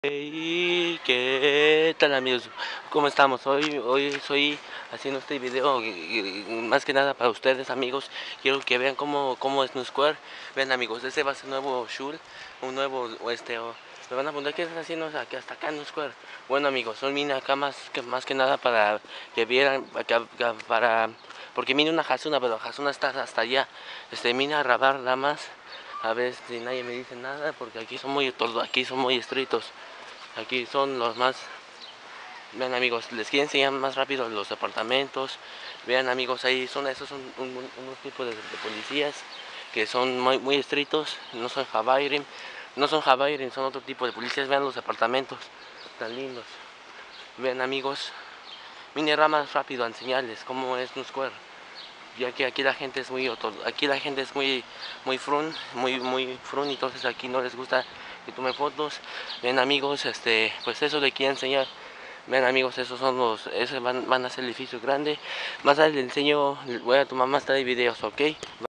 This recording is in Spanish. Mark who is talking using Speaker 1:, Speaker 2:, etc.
Speaker 1: Hey, ¿qué tal amigos? ¿Cómo estamos? Hoy estoy haciendo este video más que nada para ustedes amigos. Quiero que vean cómo es Nu Square. Vean amigos, este va a ser un nuevo shul, un nuevo me van a preguntar qué estás haciendo hasta acá en Nu Square. Bueno amigos, son vine acá más que nada para que vieran, porque vine una Hasuna, pero Hasuna está hasta allá. Vine a grabar nada más. A ver si nadie me dice nada, porque aquí son muy estrictos. Aquí son los más. Vean amigos, les quiero enseñar más rápido los departamentos. Vean amigos, ahí esos son unos tipos de policías que son muy estrictos, no son Javairim, son otro tipo de policías. Vean los departamentos, tan lindos. Vean amigos, vine más rápido a enseñarles cómo es Nu Square. Ya que aquí la gente es muy frun, muy frun, entonces aquí no les gusta que tomen fotos. Ven amigos, pues eso les quiero enseñar. Ven amigos, esos van a ser el edificio grande. Más tarde les enseño, voy a tomar más tarde videos, ok.